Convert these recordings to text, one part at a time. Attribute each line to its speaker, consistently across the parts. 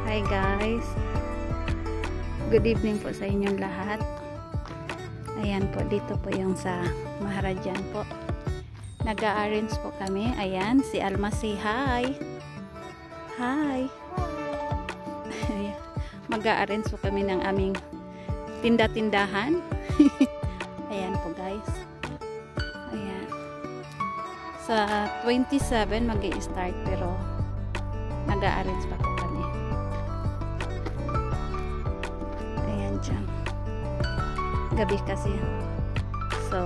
Speaker 1: Hi guys, good evening po sa inyong lahat. Ayan po, dito po yung sa Maharajan po. Nag-a-arrange po kami. Ayan, si Alma, say hi. Hi. Mag-a-arrange po kami ng aming tinda-tindahan. Ayan po guys. Ayan. Sa 27 mag-i-start pero nag-a-arrange pa po kami. Ayan dyan. Gabi kasi. So,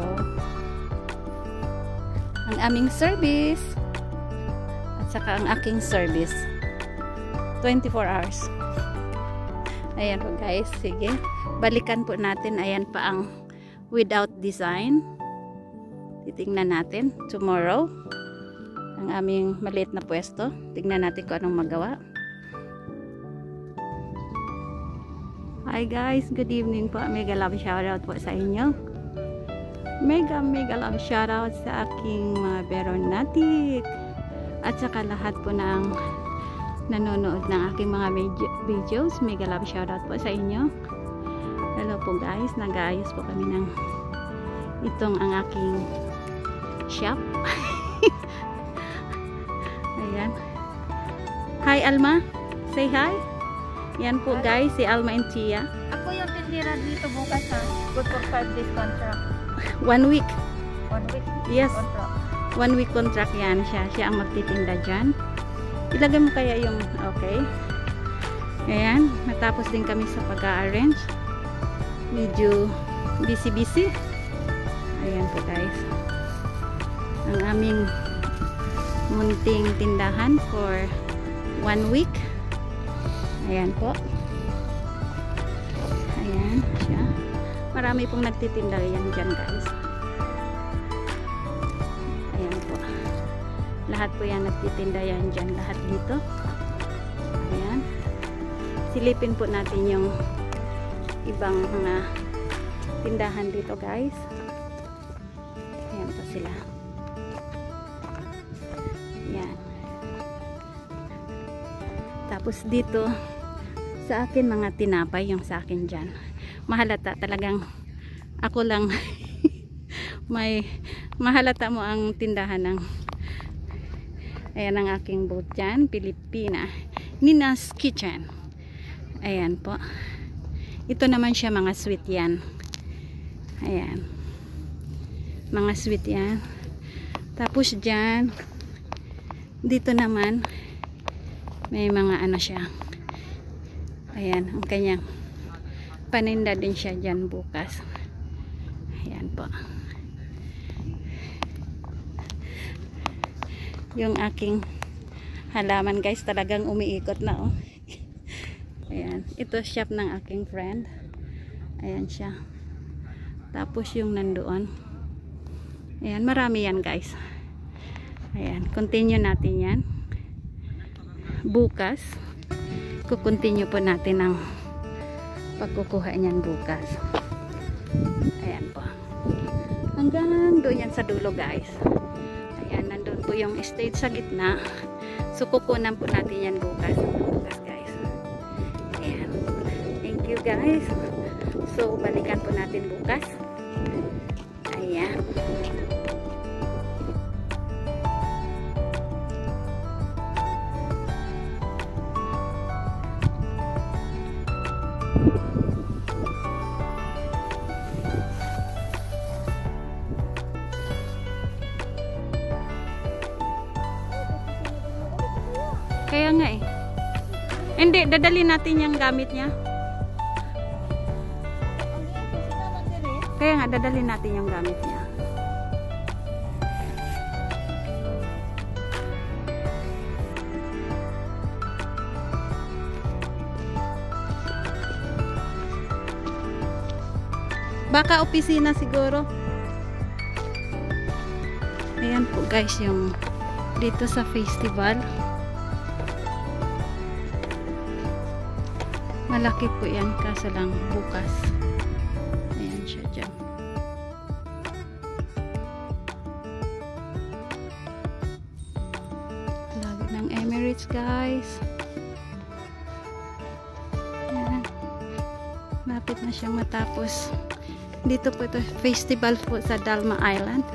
Speaker 1: ang aming service at saka ang aking service 24 hours. Ayan po guys. Sige. Balikan po natin. Ayan pa ang without design. Titingnan natin tomorrow ang aming maliit na pwesto. Tingnan natin kung anong magawa. Hi guys, good evening po. Mega love shoutout po sa inyo. Mega love shoutout sa aking mga Veronatic at saka lahat po ng nanonood ng aking mga videos. Mega love shoutout po sa inyo. Hello po guys, nag-aayos po kami ng itong ang aking shop. Ayan. Hi Alma, say hi. Yan po guys, si Alma and Chia.
Speaker 2: Ako yung tindira dito bukas ha. Good for 5 days contract.
Speaker 1: 1 week.
Speaker 2: 1 week?
Speaker 1: Yes.
Speaker 2: Contract.
Speaker 1: 1 week contract yan siya. Siya ang magtitinda dyan. Ilagay mo kaya yung okay. Ayan. Natapos din kami sa pag-a-arrange. Medyo busy. Ayan po guys. Ang aming munting tindahan for 1 week. Ayan po. Ayan siya. Marami pong nagtitinda yan dyan guys. Ayan po. Lahat po yan nagtitinda yan dyan. Lahat dito. Ayan. Silipin po natin yung ibang mga tindahan dito guys. Ayan po sila. Ayan. Tapos dito sa akin mga tinapay yung sa akin dyan. Mahalata talagang ako lang may mahalata mo ang tindahan ng ayan ang aking booth dyan. Pilipina. Nina's Kitchen. Ayan po. Ito naman siya mga sweet yan. Ayan. Mga sweet yan. Tapos dyan dito naman may mga ano siya. Ayan, ang kanyang paninda din siya dyan bukas. Ayan po. Yung aking halaman guys talagang umiikot na oh. Ayan, ito shop ng aking friend. Ayan siya. Tapos yung nandoon. Ayan, marami yan guys. Ayan, continue natin yan. Bukas kukontinue po natin ang pagkukuha niyan bukas. Ayan po hanggang doon yan sa dulo guys. Ayan, nandun po yung stage sa gitna, so kukunan po natin yan bukas guys. Ayan, thank you guys. So balikan po natin bukas. Ayan. Kaya nga eh. Hindi, dadali natin yung gamit niya. Kaya nga, dadali natin yung gamit niya. Baka opisina siguro. Ayan po guys, yung dito sa festival. Malaki po yan, kaso lang bukas. Ayan siya dyan. Lagi ng Emirates guys. malapit na siyang matapos. Dito po ito, festival po sa Dalma Island.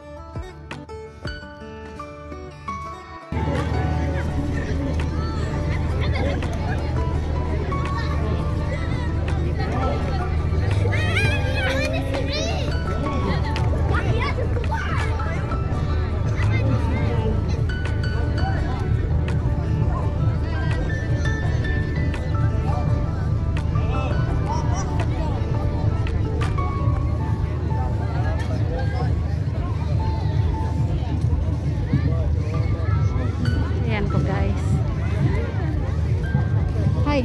Speaker 1: Ayan po guys. Hi.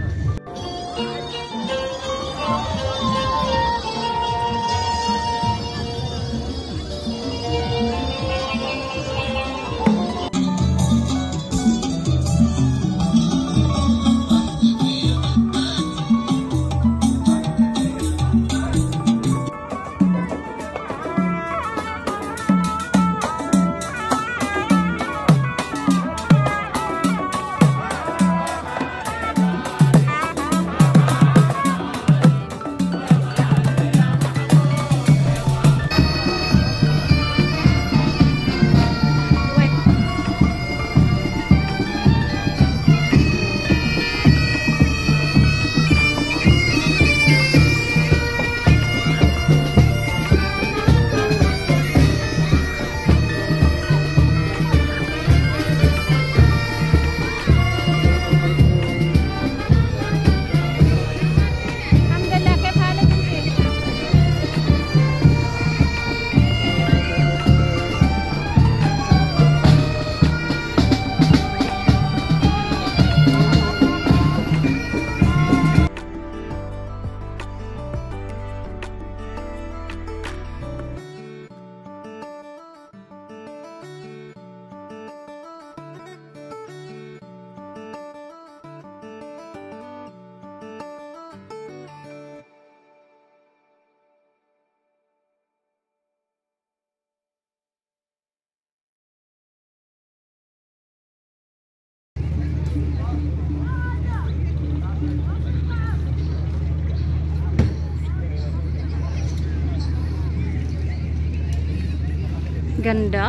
Speaker 1: Ganda.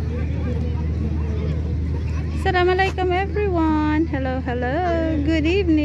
Speaker 1: Assalamualaikum everyone. Hello, hello. Good evening.